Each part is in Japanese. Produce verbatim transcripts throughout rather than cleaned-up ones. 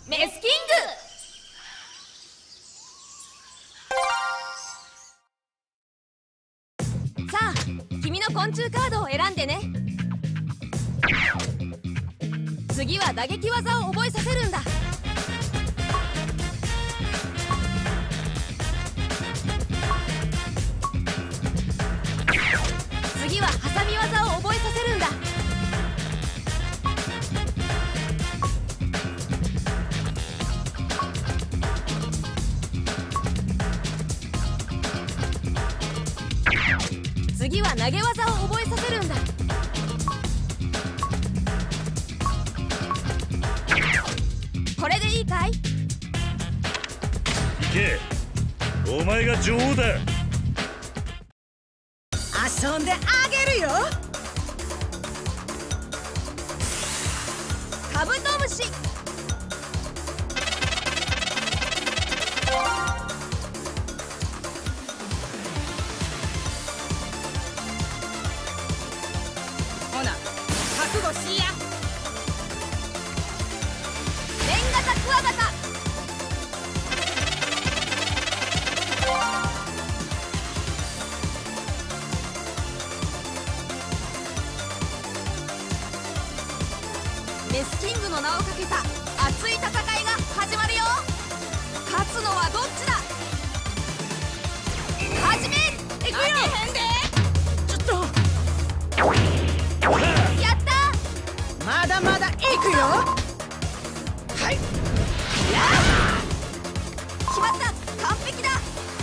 メスキング。さあ、君の昆虫カードを選んでね。次は打撃技を覚えさせるんだ。次はハサミ技を覚えさせるんだ。次は投げ技を覚えさせるんだ。これでいいかい？ 行け、お前が女王だ。 遊んであげるよ。 カブトムシ。 ほな、覚悟しや。 レンガタクワガタ。メスキングの名をかけた熱い戦いが始まるよ。勝つのはどっちだ。始め。いくよ。へんで。 ちょっとやった。 まだまだいくよ。はい。や決まった。完璧だ。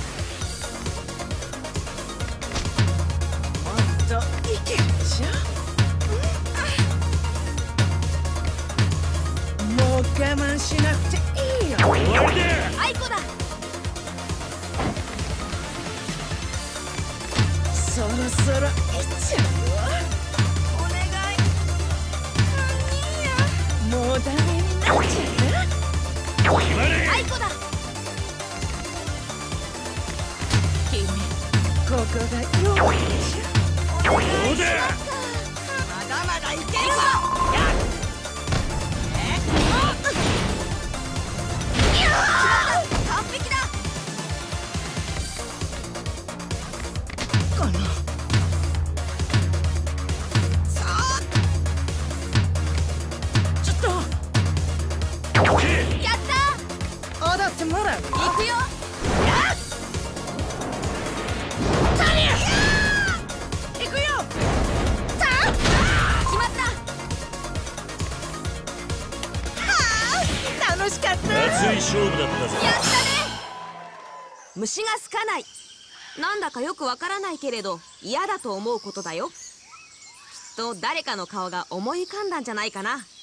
もっといけるでしょ。もう我慢しなくていいよ。 終わりだ。 アイコだ。 そろそろいっちゃうよ。 お願い。 もうダメになっちゃうな。 決まれ。 アイコだ。 君、ここが弱いでしょ。 どうだ。 まだまだいけるぞ。 完璧だ。 このさあ、ちょっとやった踊ってもらう。 ー。行くよ。 行くよ。 決まった。 楽しかった。 熱い勝負だったぞ。 やったね。虫が好かない。なんだかよくわからないけれど嫌だと思うことだよ。きっと誰かの顔が思い浮かんだんじゃないかな。